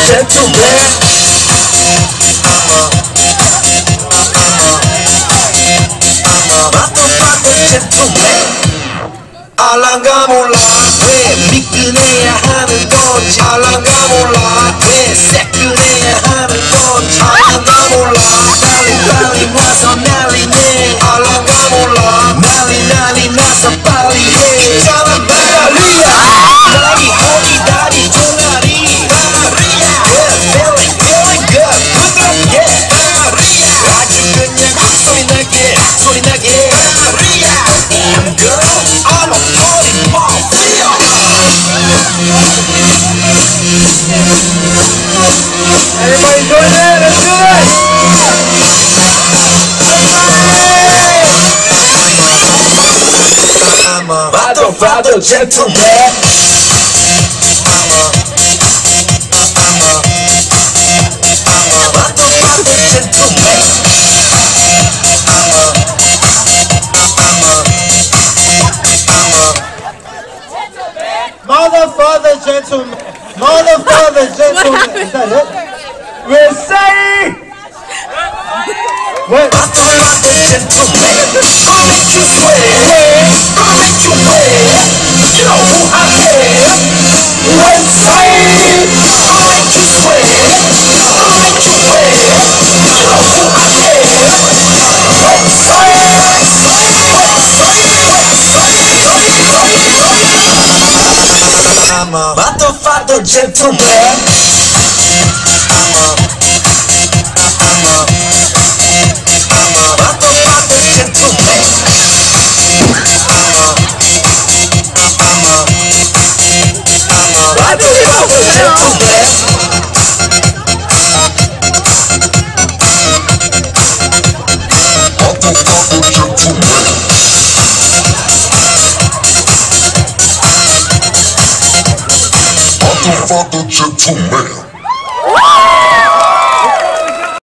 gentleman. motherfucker gentleman. 알랑가 몰라 왜 미끈해야 하는 건지. 알랑가 몰라 왜 새끈해야 하는 건지. 알랑가 몰라 빨리 와서 난리내. 알랑가 몰라 난리 나서 빨리 해. 있잖아 난리야 다리 허리 다리 종아리 난리야. Yeah, feeling good 부드럽게 난리야. 아주 그냥 소리 나게 난리야. I'm good I'm a party mafia. Everybody join in, let's do it! I'm a father gentleman. I'm a motherfucker gentleman. Motherfucker gentleman! Motherfucker gentleman! Is that it? We're saying! What? Motherfucker gentleman. I'll make you sweat. I'll make you wet. You know who I am. We're saying. I'll make you sweat. I'll make you wet. You know who I am. We're saying. I'm a motherfucker gentleman. I'm a motherfucker gentleman. I'm a motherfucker gentleman. Motherfucker gentleman. Motherfucker gentleman.